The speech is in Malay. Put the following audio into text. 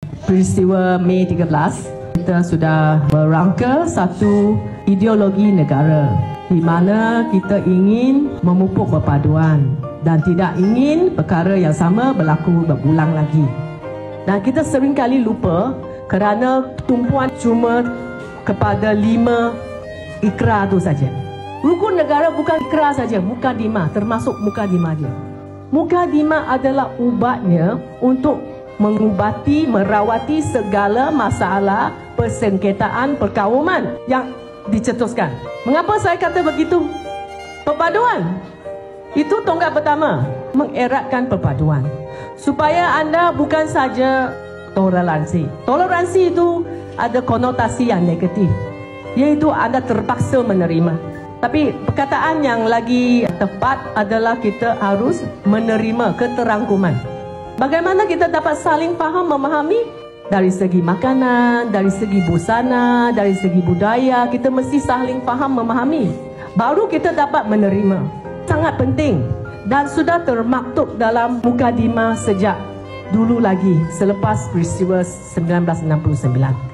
peristiwa Mei 13, kita sudah merangka satu ideologi negara di mana kita ingin memupuk perpaduan dan tidak ingin perkara yang sama berlaku berulang lagi. Dan kita seringkali lupa kerana tumpuan cuma kepada 5 ikrar itu saja. Rukun negara bukan ikrar saja, mukadimah, termasuk mukadimah dia. Mukadimah adalah ubatnya untuk mengubati, merawati segala masalah persengketaan perkauman yang dicetuskan. Mengapa saya kata begitu? Perpaduan itu tonggak pertama, mengeratkan perpaduan supaya anda bukan saja toleransi. Toleransi itu ada konotasi yang negatif, iaitu anda terpaksa menerima. Tapi perkataan yang lagi tepat adalah kita harus menerima keterangkuman. Bagaimana kita dapat saling faham, memahami? Dari segi makanan, dari segi busana, dari segi budaya, kita mesti saling faham, memahami. Baru kita dapat menerima. Sangat penting dan sudah termaktub dalam mukadimah sejak dulu lagi, selepas peristiwa 1969.